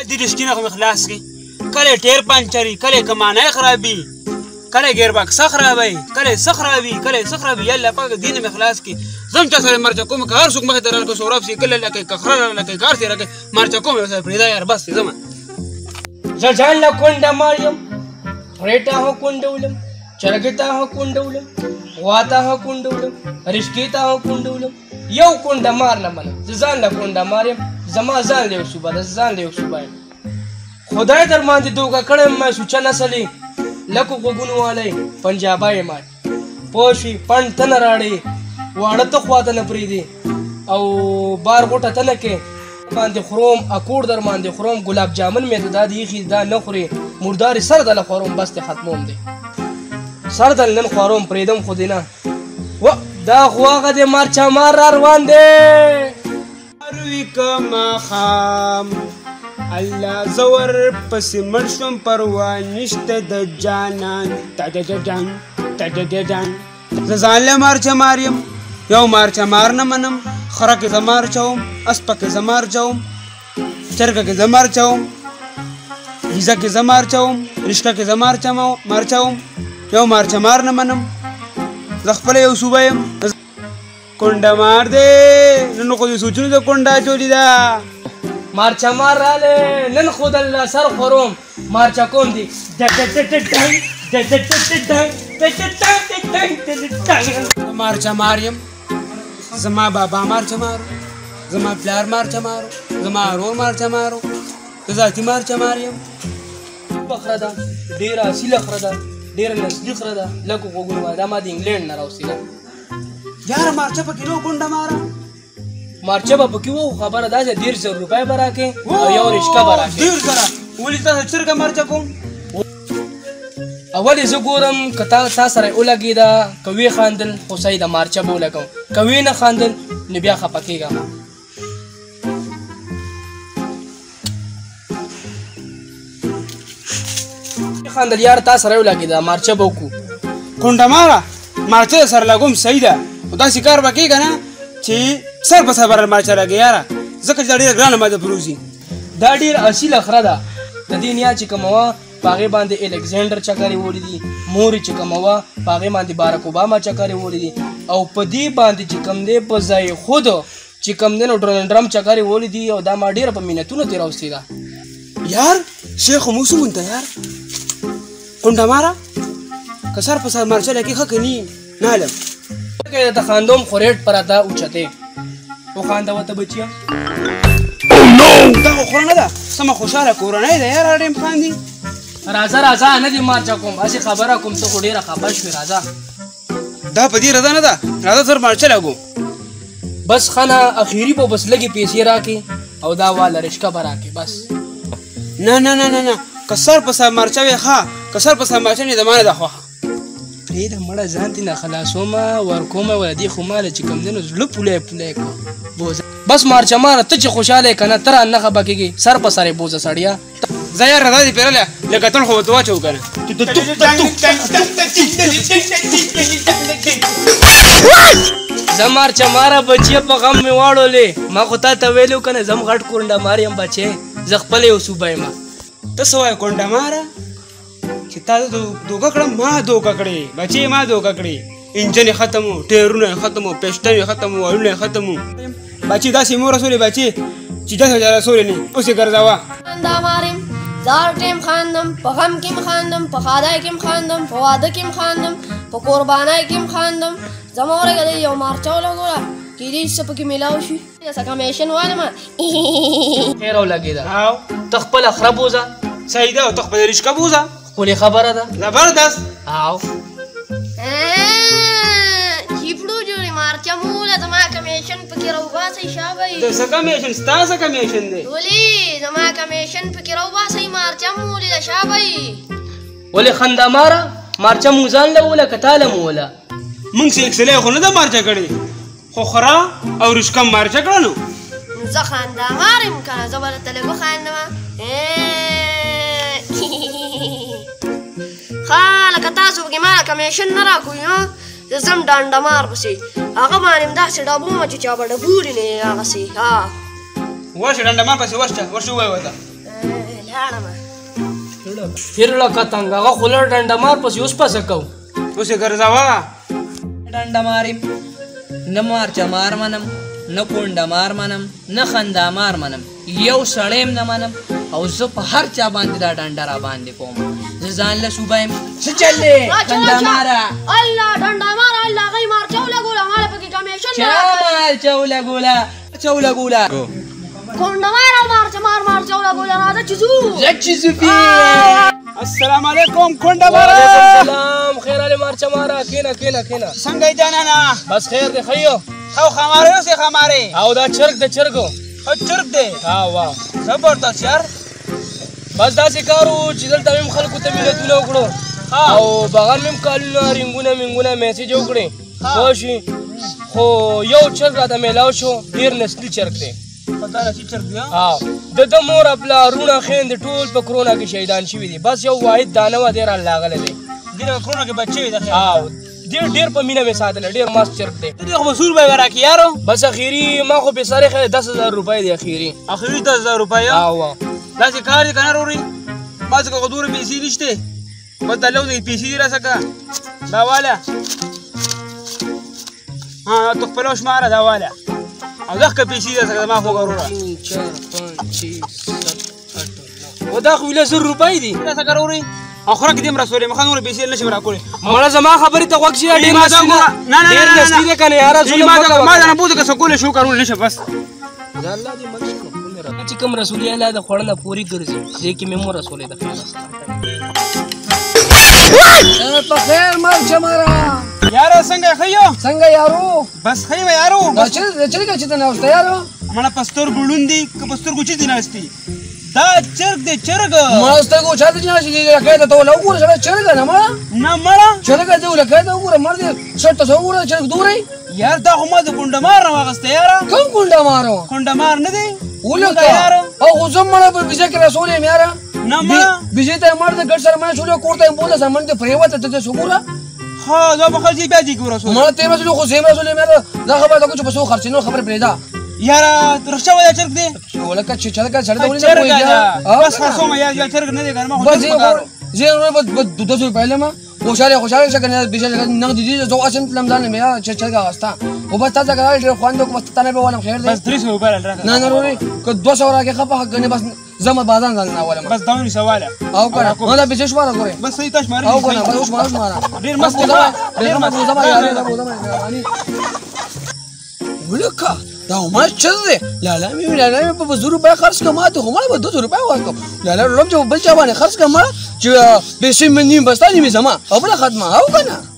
دې رښتینه خو مې خلاص کړي کله ټیر پنچري کله کمانۍ خرابي کله ګیر باکس خرابوي کله څه خرابي کله څه خرابي یا الله پاک دې نه مې خلاص کړي زم چا سره مرچه کوم که هر څوک مخې ته راغلی سوراب شي کله لکه کخره لکه کار تېره کوي مرچه کوم یې سره پرېږده یار بس ځمه زه ځان له کونډه مار یم خرې ته هو کونډولم چرګې ته هو کونډولم غوا ته هو کونډولم رشکې ته هو کونډولم یو کونډه مار نه منم زه ځان له کونډه مار یم زما ځان له یو صوبه ده زه ځان له یو صوبه یم خدای در باندې دوکه کړی یم ما سوچه نسلې لکو غوږونو والی پنجابی یم پوه شوې پڼ ته نه راړې واړه ته خوا ته نه پرېږدې او بار غوټه ته نه کې باندې خروم اکوړ در باندې خروم ګلاب جامن مې ته دا د ایښي دا نه خورې مردارې سر دله خوروم بس دې ختموم دی سر دل نن خوروم پرېږدم خو دې نه و دا خو هغه د مارچا مار را روان دی اروي که ماښام الله زور پسې مړ شوم پروا نشته د جانان تدددن تدددن زه ځان له مارچه مار یم یو مارچه مار نه منم خره کې زه مارچوم اسپه کې زه مارچوم چرګه کې زه مارچوم ویزه کې زه مارچوم رشکه کې زه مارچوم یو مارچه مار نه منم زه خپله یو صوبه یم کونډه مار دی نن خو دې سوچونو د کونډه اچولې ده مارچا مار رالی نن خو د الله سر خوروم مارچا کوم دی مارچه مار یم زما بابا مارچه مارو زما پلار مارچه مارو زما ورور مارچه مارو زه ذاتي مارچه مار یم خره ده ډېره اصیله خره ده ډېره نسلي خره ده لکو غوږونه وایي دا ما د انګلینډ نه راوستېده یاره مارچه پکې نو کونډه ماره مارچه به پکې وو خبره دا چې 150 روپۍ به راکړې او یو رشکه به راکړې 150 ولې تاسو چرګه مارچه کوم اول زه ګورم که تا سره ولګېده که ویې خاندل خو صحیح ده مارچه به ولګوم که ویې نه خاندل نو بیا خفه کېږم خاندل یار تا سره ولګېده مارچه به وکړو کونډه ماره مارچه د سره لګوم صحیح ده خو داسې کار به کېږه نه چې سر په سر به مارچه لګې یاره ځکه چې دا ډېره ګرانه ماده پروزي دا ډېر اصیله خره ده د دې نیا چې کومه وه په هغې باندې الکسنډر چکرې وړي دي مورې چې کومه وه په هغې باندې بارک اوباما چکرې وړي دي او په دې باندې چې کوم دی په ځای خود چې کوم دی نو ډونالډ ټرمپ چکرې وړي دي او دا ما ډېره په منتونو ترې راوستې ده یار شیخ موسو مونته یار کونډه ماره که سر په سر مارچه لګې ښه که ني نه علم که درته خاندوم خو ریټ پراته اوچتې وخانده ورته بچیه دا خو خوره نه ده سمه خوشحاله کورنۍ ده یاره ډېم خاندي راځه راځه نه دې مارچه کوم هسې خبره کوم ته خو ډېره خبر شوې راځه دا په دې رضا نه ده راځه سر مارچه لګو بس ښه نه اخري به بس لږې پیسې راکړې او دا واله رشکه به راکړې بس نه نه نه نه نه که سر په سر مارچه وې ښه که سر په سر مارچه نه د ما نه ده خوښه پرېږده مړه ځان ترې نه خلاصومه ورکومه وله دې خو ماله چې کوم دی نو زړه پولی پولی کړو بوزه بس مارچه ماره ته چې خوشحاله یې که نه ته رانه خفه کېږې سر په سر یې بوزه سړیه زه یار رضا دې پیرلی لکه تل خو ورته واچوو که نه زه مارچه ماره بچیه په غم مې واړولې ما خو تا ته ویلو که نه زه هم غټ کونډه مار یم بچی زه خپله یو صوبه یم ته څه وایې کونډه ماره چې تا دوکه کړم ما دوکه کړې بچې ما دوکه کړې انجن یې ختم و ټیرونه یې ختم و پیسټن یې ختم و وایلونه یې ختم و بچې داسې مو رسولې بچې چې داسې چا رسولې نه اوس یې ګرځوه خندا مارم زار ټیم خاندم په غم کې م خاندم په ښادۍ کې م خاندم په واده کې م خاندم په قربانۍ کې م خاندم زما ورګه دی یو مارچه ولګوله کېدای شي څه پکې میلاو شي څه کمیشن والمه خیر ولګېده ته خپله خره بوزه صحیح ده او ته خپله رشکه بوزه ښکلې خبره ده زبردست او چیپړو جوړې مارچه موله زما کمیشن پکې راوباسئ شابئ د څه کمیشن ستا څه کمیشن دی ولې زما کمیشن پکې راوباسئ مارچه مولې ده شابئ ولې خنده ماره مارچه مو ځان له وله که تا له مو وله موږ چې اکسلی خو نه ده مارچه کړې خو خره او رشکه مارچه کړه نو زه خنده مار یم که نه زه به درته لږ وخاندمه ښه لکه تاسو پکې ماله کمیشن نه راکوئ زه ځم ډانډه مار پسې هغه باندې م داسې ډبومه چې چا به ډبولي نه هغسې ورشه ډنډه مار پسې ورشه ووایه ورته لاړم پھر لکتنګ هغه خولر ډنډه مار پسې اوس پسه کو اوس یې ګرځاوه ډنډه ماریم نه مارچه مار منم نه کونډه مار منم نه خندا مار منم یو سړیم نه منم او زه په هر چا باندې دا ډنډه را باندې کوم زه ځان له صوبه یم څه چل دی خندا ماره الله ډنډه مار الله غي مار چوله ګوله مال پکې کمیشن چا مال چوله ګوله چوله ګوله کونډه مار او مار چوله ګوله راځه چزو زه چزو پی السلام علیکم کونډه مار وعلیکم السلام خیر علي مارچه مارا کینا څنګه یې جانانا بس خیر دی خیو او خماره اوسې خماره او دا چرګ د چرګو چرګ دی ها واه زبردست یار بس داسې کار و چې دلته مې خلکو ته مینتونه وکړو او بغل مې کالونه رنګونه منګونه میسج وکړې پوه شوې خو یو چرګ راته میلاو شو ډېر نسلي چرګ دی د ده مور پلارونه خویندې ټول په کرونا کې شهیدان شوي دي بس یو واحد دانه وه دی رالاغلی دی ډېر په مینه مې ساتلی ډېر مست چرګ دی بس اخیري ما خو پیسارې خی 10,000 روپۍ دی اخیري 10,000 روپۍ داسې کار دی که نه روري ما څخه خو دومره پیسې نشته بس دا لوز پیسې دي راڅخه دا واله تو خپله شماره دا واله او دغه پیسې دي راڅخه زما خو وروره 3 4 5 6 7 8 دا خو 1000 روپۍ دي راڅخه روري او خوراک دې مرسولې مخه نور پیسې نشم راکولی مړه زما خبرې ته غوږ شي ډېر نسلي دی که نه یاره ما دا نه بوځه که سکولی شو کارول نشم بس الله دې مړ شي چې کوم رسولي الله د خوړه نه پورې ګرځي دې کې مې مو رسولې د خیال په خیر مارچه مارا یاره څنګه ښه یو څنګه یارو بس ښه یم یارو چرګه چې ته ناوسته یارو مړه په سترګو ړوند دي که په سترګو چیرې ناستي دا چرګ دی چرګ مړه سترګو چاته چې ناستي لکۍ ته ته ولې وګوره سړی چرګه نه مړه نه مړه چرګه دی لکۍ ته وګوره مړ دی شرط ته وګوره چرګ دوری یار دا خو ما د کونډه مار نه واخیسته یاره کوم کونډه مارو کونډه مار نه دی ولکه او خو زه مړه په بیزه کې رسول یم یاره نه مړه بیزې ته یې مړ د ګډ سره مړه شولې کور ته یې بوله سامان ته پرېوته ته داسې وګوره ها دا به خرڅې بیا دې کې ورسول مړه ته یې رسول خو زه یې رسول یم یاره دا خبره ته کوم چې په څو خرڅې نور خبرې پرېږده یاره رخصه ولا چرګ دی ولکه چې چرګه سړی ته ولې نه چرګ ده بس خرڅومه یا چرګ نه دی که ما خو بس زه بس 200 روپۍ لمه خوشحاله شه کنه بیشتر نقد دي زو اصلا تلم ځان مې یا چرګه واسطه او بس تاسو غواړئ ډېر خواندو کوم ستانه به ولم خیر دی بس 300 روپۍ راکړه نه وروري که 200 راکې خپه حق غني بس زما بازان ځان نه ولم بس داوني سواله او کنه نو دا به شماره ګورې بس صحیح تاسو ماره او کنه بس شماره ډېر مست ډېر مست ولکه دا عمر چل دی لالا مې په 200 روپۍ خرڅ کما ته هم په 200 روپۍ ورکوم لالا روم چې بل چا باندې خرڅ کما چې به سیمه نیم بستا نیمه زما او بل خدمه او کنه